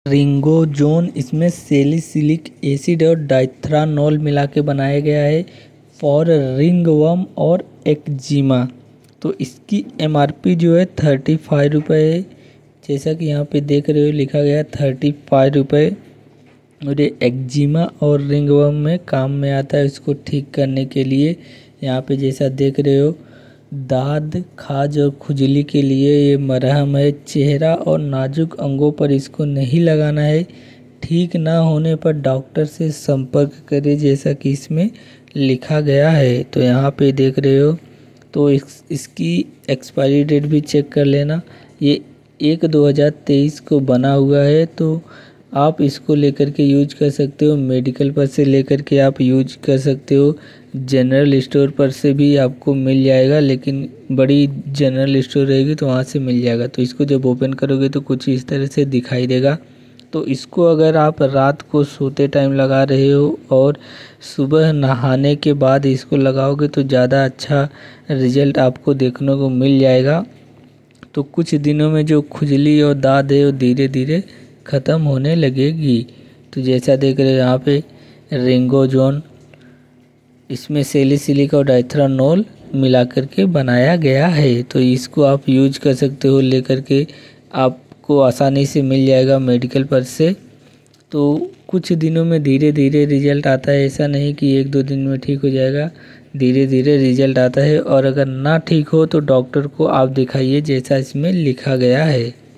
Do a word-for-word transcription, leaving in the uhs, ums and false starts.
रिंगोजोन इसमें salicylic acid और डाइथ्रानोल मिला के बनाया गया है फॉर रिंगवर्म और एक्जिमा। तो इसकी एमआरपी जो है थर्टी फाइव रुपये है, जैसा कि यहाँ पे देख रहे हो लिखा गया है थर्टी फाइव रुपये। और ये एक्जिमा और रिंगवर्म में काम में आता है, इसको ठीक करने के लिए। यहाँ पे जैसा देख रहे हो दाद खाज और खुजली के लिए ये मरहम है। चेहरा और नाजुक अंगों पर इसको नहीं लगाना है। ठीक ना होने पर डॉक्टर से संपर्क करें, जैसा कि इसमें लिखा गया है। तो यहाँ पे देख रहे हो तो इस, इसकी एक्सपायरी डेट भी चेक कर लेना। ये एक दो हज़ार तेईस को बना हुआ है, तो आप इसको लेकर के यूज कर सकते हो। मेडिकल पर से लेकर के आप यूज कर सकते हो। जनरल स्टोर पर से भी आपको मिल जाएगा, लेकिन बड़ी जनरल स्टोर रहेगी तो वहाँ से मिल जाएगा। तो इसको जब ओपन करोगे तो कुछ इस तरह से दिखाई देगा। तो इसको अगर आप रात को सोते टाइम लगा रहे हो और सुबह नहाने के बाद इसको लगाओगे तो ज़्यादा अच्छा रिजल्ट आपको देखने को मिल जाएगा। तो कुछ दिनों में जो खुजली और दाद है वो धीरे धीरे ख़त्म होने लगेगी। तो जैसा देख रहे हो यहाँ पे रिंगोजोन, इसमें सैलिसिलिक और डाइथ्रानोल मिला करके बनाया गया है। तो इसको आप यूज कर सकते हो, लेकर के आपको आसानी से मिल जाएगा मेडिकल पर से। तो कुछ दिनों में धीरे धीरे रिजल्ट आता है, ऐसा नहीं कि एक दो दिन में ठीक हो जाएगा, धीरे धीरे रिजल्ट आता है। और अगर ना ठीक हो तो डॉक्टर को आप दिखाइए, जैसा इसमें लिखा गया है।